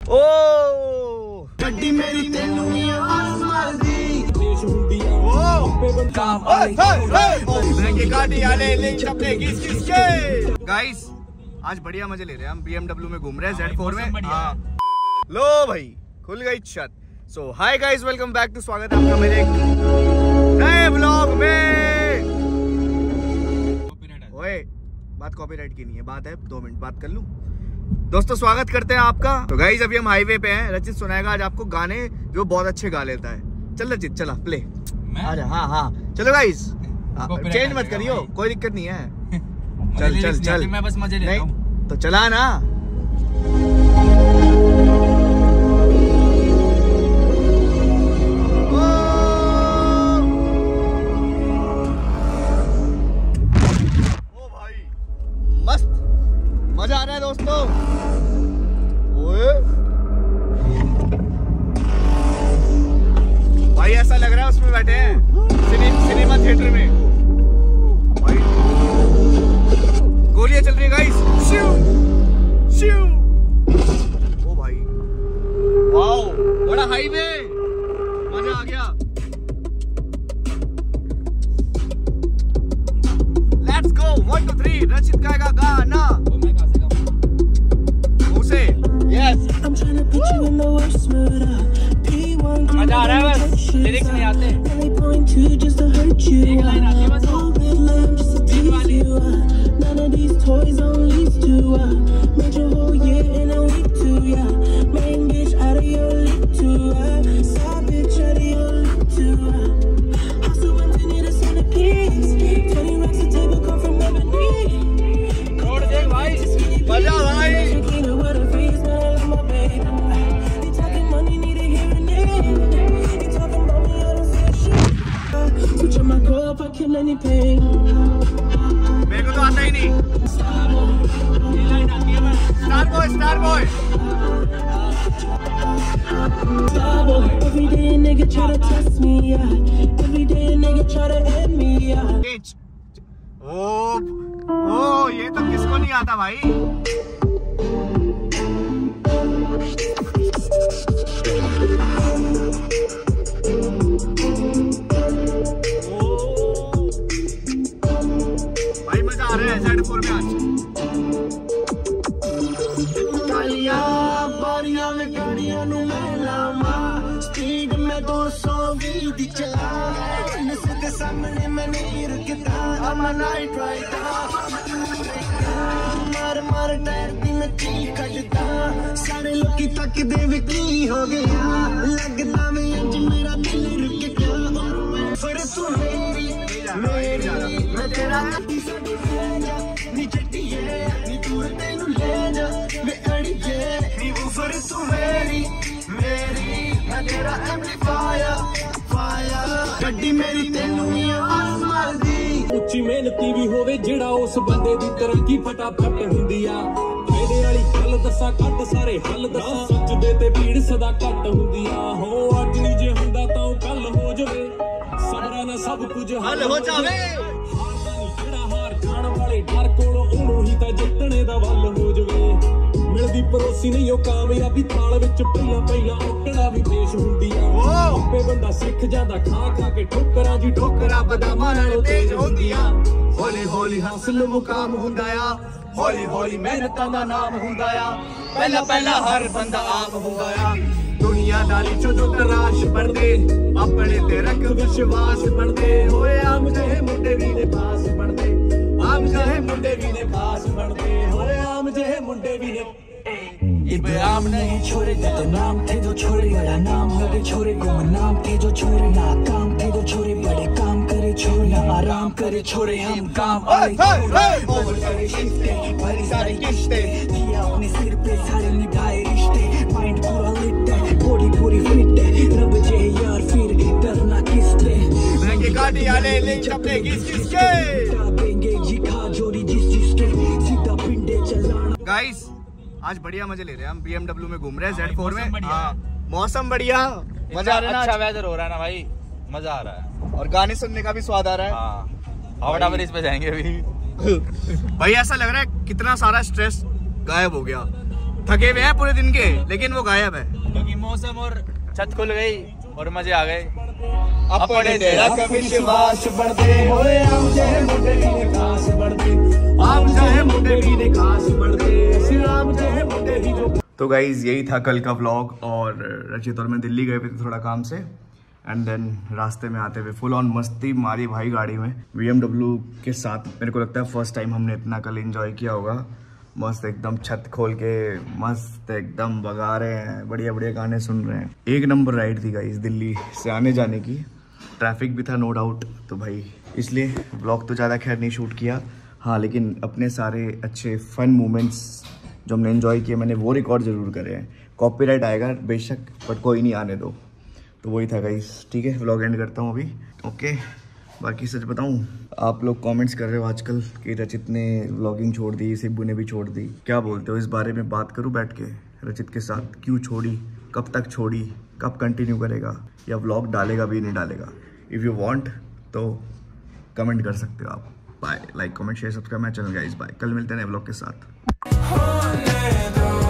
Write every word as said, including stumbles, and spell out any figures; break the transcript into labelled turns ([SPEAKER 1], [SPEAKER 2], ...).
[SPEAKER 1] ओ गड्डी मेरी तेनू आवाज मार दी देश हुंदिया ओ काम आए गाड़ी वाले लिंक अपने किस किस के गाइस आज बढ़िया मजे ले रहे हैं हम। बीएमडब्ल्यू में घूम रहे हैं ज़ेड फोर में। हाँ लो भाई खुल गई छत। So hi guys, welcome back to, स्वागत है आपका मेरे एक नए व्लॉग में। ओए बात कॉपीराइट की नहीं है, बात है दो मिनट बात कर लूं। दोस्तों स्वागत करते हैं आपका। तो गाइस अभी हम हाईवे पे हैं। रचित सुनाएगा आज आपको गाने जो बहुत अच्छे गा लेता है। चल रचित चला प्ले। अरे हाँ हाँ चलो गाइस, चेंज मत करियो, कोई दिक्कत नहीं है। चल चल चल, मैं बस मजे ले रहा हूं तो चला ना। ओ भाई मस्त मजा आ रहा है दोस्तों। ओए भाई ऐसा लग रहा है उसमें बैठे हैं सिने, सिनेमा थिएटर में। भाई गोलियां चल रही है गाइस। शिव शिव ओ भाई वाओ बड़ा हाईवे, मजा आ गया। Let's go one two three. Rachit गाएगा गाना। Yes. मजा आ रहा है, बस लिरिक्स नहीं आते। एक लाइन आती है बस वो। छोड़ दे भाई, मजा भाई। मेरे को तो आता ही नहीं। स्टार बॉय स्टार बॉय ओ ओ ये तो किसको नहीं आता भाई। ज़ेड फोर में आज कालिया बारियां में गाड़ियां नु लामा स्पीड में दो सौ बीस दी चला के सामने मैं नहीं रुकता। I'm a night rider, मार मार टायर दी नची कटदा सारे लोकी तक दे वे की हो गया लगदा मैं आज मेरा दिल रुक गया। फिर तू मेरी मेरी मैं तेरा नी चट्टिए नी दूर तेनू ले जा वे अड़िए नी वो फिर तू मेरी मेरी मैं तेरा एम्पलीफायर फायर गड्डी मेरी तेनू आवाज मार दी। ਉੱਚੀ ਮਿਹਨਤੀ ਵੀ ਹੋਵੇ ਜਿਹੜਾ ਉਸ ਬੰਦੇ ਦੀ ਤਰੱਕੀ ਫਟਾਫਟ ਹੁੰਦੀ ਆ। ਮੇਰੇ ਵਾਲੀ ਗੱਲ ਦੱਸਾਂ ਕੱਢ ਸਾਰੇ ਹੱਲ ਦੱਸਾਂ ਸੱਚਦੇ ਤੇ ਭੀੜ ਸਦਾ ਘੱਟ ਹੁੰਦੀ ਆ। ਹੋ ਅੱਜ ਨਹੀਂ ਜੇ ਹੁੰਦਾ ਤਾਂ ਉਹ ਕੱਲ ਹੋ ਜਾਵੇ ਸਾਰਾ ਨਾ ਸਭ ਕੁਝ ਹੱਲ ਹੋ ਜਾਵੇ। ਜਿਹੜਾ ਹਾਰ ਖਾਣ ਵਾਲੇ ਡਰ ਕੋਲੋਂ ਉਹਨੂੰ ਹੀ ਤਾਂ ਜਿੱਤਣੇ ਦਾ ਵੱਲ ਹੋ ਜਾਵੇ। ਮਿਲਦੀ ਪਰੋਸੀ ਨਹੀਂ ਉਹ ਕਾਮਯਾਬੀ ਥਾਲ ਵਿੱਚ ਪਹਿਲਾਂ ਪਹਿਲਾਂ ਔਕੜਾ ਵੀ ਪੇਸ਼ ਹੁੰਦੀ ਆ। ਆਪੇ ਬੰਦਾ ਸਿੱਖ ਜਾਂਦਾ ਖਾ ਖਾ ਕੇ ਠੋਕਰਾਂ ਜੀ ਠੋਕਰਾਂ ਬਦਾਮਾਂ ਨਾਲੋਂ ਤੇਜ਼ ਹੁੰਦੀਆਂ। ਹੌਲੀ ਹੌਲੀ ਹਾਸਲ ਮੁਕਾਮ ਹੁੰਦਾ ਆ, ਹੌਲੀ ਹੌਲੀ ਮਿਹਨਤਾਂ ਦਾ ਨਾਮ ਹੁੰਦਾ ਆ। ਪਹਿਲਾਂ ਪਹਿਲਾਂ ਹਰ ਬੰਦਾ ਆਪ ਹੁੰਦਾ ਆ। ਦੁਨੀਆਦਾਰੀ ਚੋਂ ਜੋ ਤਰਾਸ਼ ਬਣਦੇ ਆਪਣੇ ਤੇ ਰੱਖ ਵਿਸ਼ਵਾਸ ਬਣਦੇ ਹੋਏ। ਆਮ ਜਿਹੇ ਮੁੰਡੇ ਵੀ ਨੇ ਪਾਸ ਬਣਦੇ ਆਮ ਜਿਹੇ ਮੁੰਡੇ ਵੀ ਨੇ ਪਾਸ ਬਣਦੇ ਹੋਏ। ਆਮ ਜਿਹੇ ਮੁੰਡੇ ਵੀ ਨੇ इब्राहिम नहीं छोड़े तो नाम थे जो छोड़े बड़ा नाम लगे छोड़े गुम नाम थे जो छोड़े ना काम थे जो छोड़े बड़े काम करे छोड़े ना आराम करे छोड़े हम काम ओवर करे शिफ्टे भरी सारी किस्ते दिया अपने सिर पे सारे निभाए रिश्ते। माइंड पूरा लिट है बॉडी पूरी फिट है रब जे यार फिर डरना किससे महंगे गाड़ी वाले लिंक अपने किस किस के देंगे जी खा जोड़ी जिस जिसके सीधा पिंडे चलाना। गाइस आज बढ़िया मजे ले रहे हैं हम। बीएमडब्ल्यू में घूम रहे हैं ज़ेड फोर में। हाँ मौसम बढ़िया, मजा आ रहा है। अच्छा वेदर हो रहा है ना भाई, मजा आ रहा है और गाने सुनने का भी स्वाद आ रहा है। हाँ हावड़ा ब्रिज पे जाएंगे अभी। भाई ऐसा लग रहा है कितना सारा स्ट्रेस गायब हो गया।
[SPEAKER 2] थके हुए हैं पूरे दिन के, लेकिन वो गायब है क्योंकि मौसम और छत खुल गई और मजे आ गए। अपने तेरा कभी विश्वास बढ़ते होए हम चाहे मुंडे भी खास बढ़ते, हम चाहे मुंडे भी खास बढ़ते, श्याम चाहे मुंडे ही जो। तो गाइज यही था कल का व्लॉग, और रचित और मैं दिल्ली गए थे थोड़ा काम से, एंड देन रास्ते में आते हुए फुल ऑन मस्ती मारी भाई गाड़ी में बी एम डब्ल्यू के साथ। मेरे को लगता है फर्स्ट टाइम हमने इतना कल एंजॉय किया होगा। मस्त एकदम छत खोल के मस्त एकदम भगा रहे हैं, बढ़िया बढ़िया गाने सुन रहे हैं। एक नंबर राइड थी गाइस दिल्ली से आने जाने की। ट्रैफिक भी था नो डाउट, तो भाई इसलिए व्लॉग तो ज़्यादा खैर नहीं शूट किया। हाँ, लेकिन अपने सारे अच्छे फन मोमेंट्स जो हमने एंजॉय किए मैंने वो रिकॉर्ड ज़रूर करे हैं। कॉपीराइट आएगा बेशक, बट कोई नहीं, आने दो। तो वही था गाइस, ठीक है व्लॉग एंड करता हूँ अभी। ओके, बाकी सच बताऊं, आप लोग कमेंट्स कर रहे हो आजकल कि रचित ने व्लॉगिंग छोड़ दी, सिब्बू ने भी छोड़ दी। क्या बोलते हो, इस बारे में बात करूं बैठ के रचित के साथ? क्यों छोड़ी, कब तक छोड़ी, कब कंटिन्यू करेगा, या व्लॉग डालेगा भी नहीं डालेगा? इफ़ यू वांट तो कमेंट कर सकते हो आप। Bye, like comment share subscribe my channel guys. Bye, कल मिलते हैं व्लॉग के साथ।